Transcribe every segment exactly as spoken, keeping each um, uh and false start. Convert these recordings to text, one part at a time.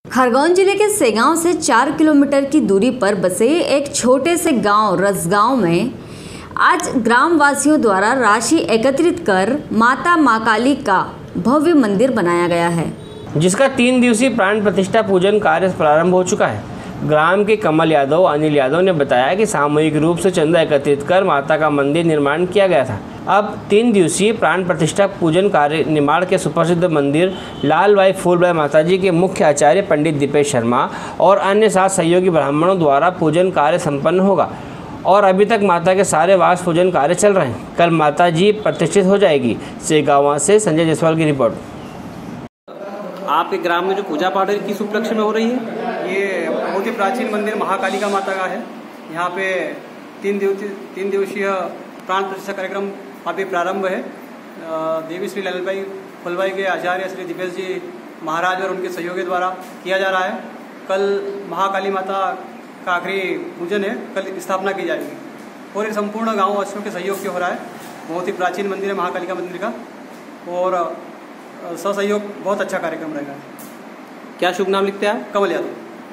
खरगोन जिले के सेगांव से चार किलोमीटर की दूरी पर बसे एक छोटे से गांव रसगांव में आज ग्रामवासियों द्वारा राशि एकत्रित कर माता माँ काली का भव्य मंदिर बनाया गया है, जिसका तीन दिवसीय प्राण प्रतिष्ठा पूजन कार्य प्रारंभ हो चुका है। ग्राम के कमल यादव अनिल यादव ने बताया कि सामूहिक रूप से चंदा एकत्रित कर माता का मंदिर निर्माण किया गया था। अब तीन दिवसीय प्राण प्रतिष्ठा पूजन कार्य निर्माण के सुप्रसिद्ध मंदिर लालबाई फूलबाई माताजी के मुख्य आचार्य पंडित दीपेश शर्मा और अन्य सात सहयोगी ब्राह्मणों द्वारा पूजन कार्य संपन्न होगा और अभी तक माता के सारे वास पूजन कार्य चल रहे हैं। कल माता जी प्रतिष्ठित हो जाएगी। सेगांव से संजय जायसवाल की रिपोर्ट। आपके ग्राम में जो पूजा पाठ है किस उपलक्ष्य में हो रही है? ये बहुत ही प्राचीन मंदिर महाकालिका माता का है। यहाँ पे तीन दिवसीय तीन दिवसीय प्राण प्रतिष्ठा कार्यक्रम अभी प्रारंभ है। देवी श्री लालबाई फूलबाई के आचार्य श्री दीपेश जी महाराज और उनके सहयोगी द्वारा किया जा रहा है। कल महाकाली माता का आखिरी पूजन है, कल स्थापना की जाएगी और ये संपूर्ण गाँव वासियों के सहयोग से हो रहा है। बहुत ही प्राचीन मंदिर है महाकालिका मंदिर का और सहयोग बहुत अच्छा कार्यक्रम रहेगा। क्या शुभ नाम लिखते हैं आप? कमल यादव।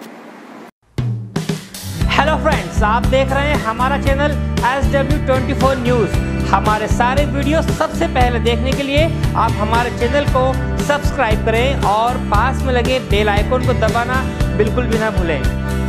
हेलो फ्रेंड्स, आप देख रहे हैं हमारा channel S W twenty four news. हमारे सारे वीडियो सबसे पहले देखने के लिए आप हमारे चैनल को सब्सक्राइब करें और पास में लगे बेल आइकन को दबाना बिल्कुल भी ना भूलें।